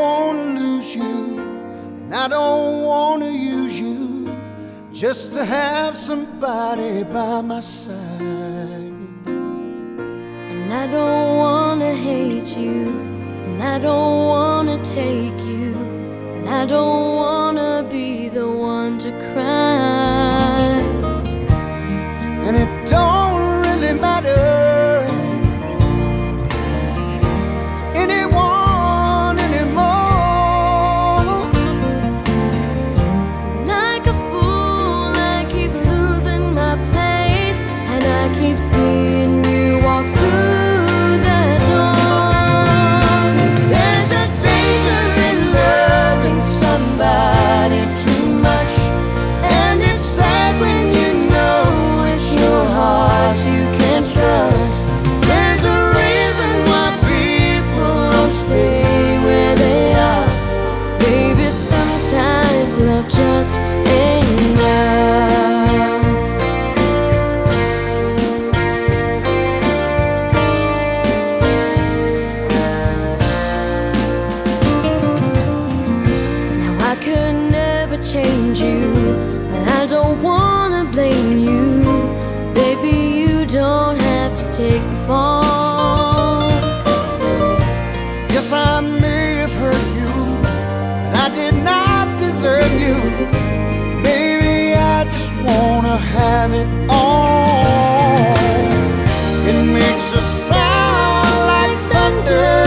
wanna lose you, and I don't wanna use you just to have somebody by my side. And I don't wanna hate you, and I don't wanna take you, and I don't wanna be the one to cry. And it don't really matter to anyone anymore. Like a fool, I keep losing my place, and I keep seeing you walk through the door. There's a danger in loving somebody too much, and it's sad when you know it's your heart you can't trust. There's a reason why people don't stay where they are. Baby, sometimes love just ain't enough. Now I could never change you, and I don't wanna blame you. Baby, you don't have to take the fall. Yes, I may have hurt you, and I did not deserve you. Maybe I just wanna have it all. It makes a sound like thunder.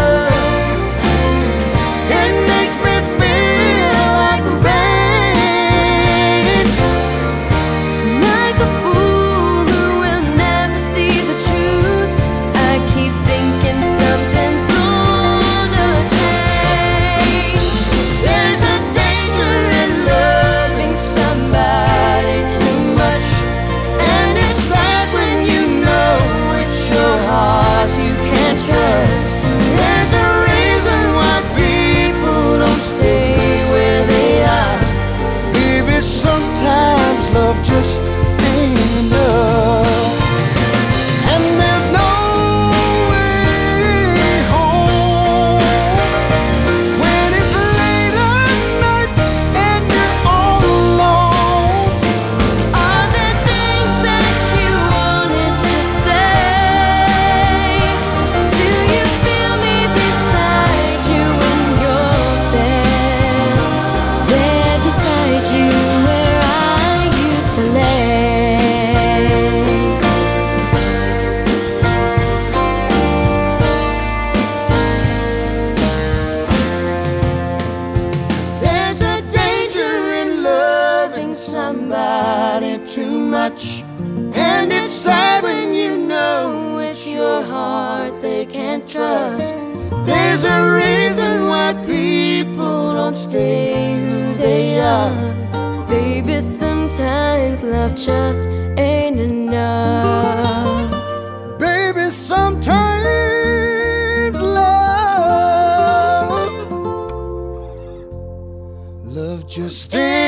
It makes me feel like rain. Like a fool who will never see the truth, I keep thinking something's gonna change. There's a danger in loving somebody too much, and it's sad when you know it's your heart you can't trust. There's a reason why people don't stay where they are. Baby, sometimes love just ain't enough. And there's no way home when it's late at night and you're all alone. Are there things that you wanted to say? Do you feel me beside you in your bed? There beside you where I used to lay. There's a danger in loving somebody too much, and it's sad when you know it's your heart they can't trust. There's a reason why people don't stay who they are. Baby, sometimes love just ain't enough. Baby, sometimes love just ain't